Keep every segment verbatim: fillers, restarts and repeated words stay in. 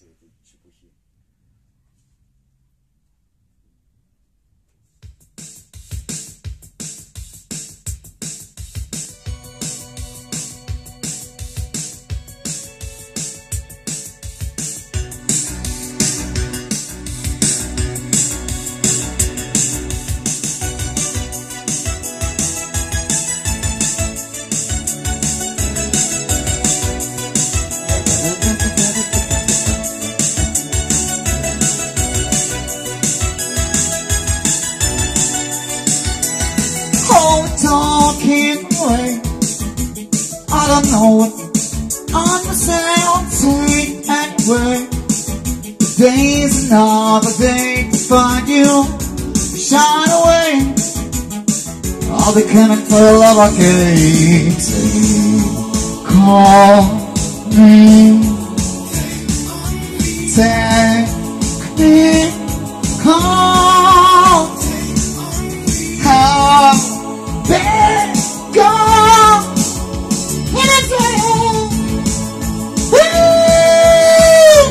这这这部戏。 Talking away, I don't know what I'm myself saying anyway. Today's another day to find you, shine away. All the chemical love I can't say. Call me, take me, call. How bad gone in a day. Woo!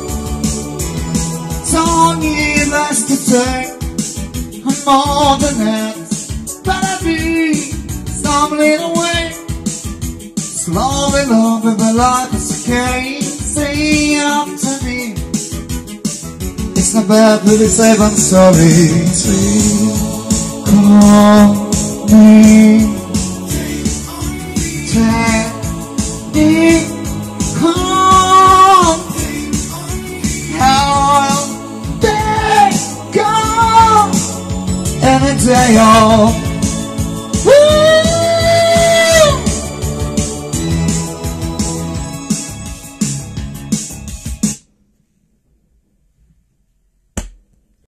Don't need less to say. I'm more than that, but I be stumbling away. Slowly loving my life is okay. Say after me, it's not bad, please say I'm sorry. Say, call me, take me, come. How they go any day of